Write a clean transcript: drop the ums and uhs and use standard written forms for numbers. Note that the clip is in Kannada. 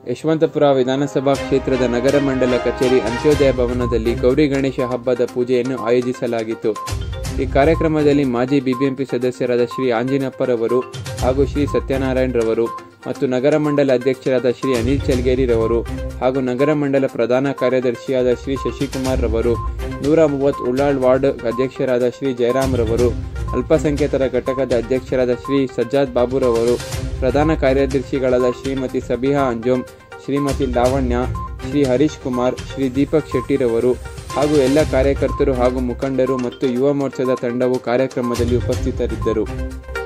ಯಶವಂತಪುರ ವಿಧಾನಸಭಾ ಕ್ಷೇತ್ರದ ನಗರ ಮಂಡಲ ಕಚೇರಿ ಅಂತ್ಯೋದಯ ಭವನದಲ್ಲಿ ಗೌರಿ ಗಣೇಶ ಹಬ್ಬದ ಪೂಜೆಯನ್ನು ಆಯೋಜಿಸಲಾಗಿತ್ತು. ಈ ಕಾರ್ಯಕ್ರಮದಲ್ಲಿ ಮಾಜಿ ಬಿಬಿಎಂಪಿ ಸದಸ್ಯರಾದ ಶ್ರೀ ಆಂಜಿನಪ್ಪರವರು ಹಾಗೂ ಶ್ರೀ ಸತ್ಯನಾರಾಯಣರವರು ಮತ್ತು ನಗರ ಮಂಡಲ ಅಧ್ಯಕ್ಷರಾದ ಶ್ರೀ ಅನಿಲ್ ಚಲ್ಗೇರಿರವರು ಹಾಗೂ ನಗರ ಮಂಡಲ ಪ್ರಧಾನ ಕಾರ್ಯದರ್ಶಿಯಾದ ಶ್ರೀ ಶಶಿಕುಮಾರ್ ರವರು, 130 ಉಳ್ಳಾಳ್ ವಾರ್ಡ್ ಅಧ್ಯಕ್ಷರಾದ ಶ್ರೀ ಜಯರಾಮ್ ರವರು, ಅಲ್ಪಸಂಖ್ಯಾತರ ಘಟಕದ ಅಧ್ಯಕ್ಷರಾದ ಶ್ರೀ ಸಜ್ಜಾದ್ ಬಾಬುರವರು, ಪ್ರಧಾನ ಕಾರ್ಯದರ್ಶಿಗಳಾದ ಶ್ರೀಮತಿ ಸಬಿಹಾ ಅಂಜೋಮ್, ಶ್ರೀಮತಿ ಲಾವಣ್ಯ, ಶ್ರೀ ಹರೀಶ್ ಕುಮಾರ್, ಶ್ರೀ ದೀಪಕ್ ಶೆಟ್ಟಿರವರು ಹಾಗೂ ಎಲ್ಲ ಕಾರ್ಯಕರ್ತರು ಹಾಗೂ ಮುಖಂಡರು ಮತ್ತು ಯುವ ಮೋರ್ಚಾದ ತಂಡವು ಕಾರ್ಯಕ್ರಮದಲ್ಲಿ ಉಪಸ್ಥಿತರಿದ್ದರು.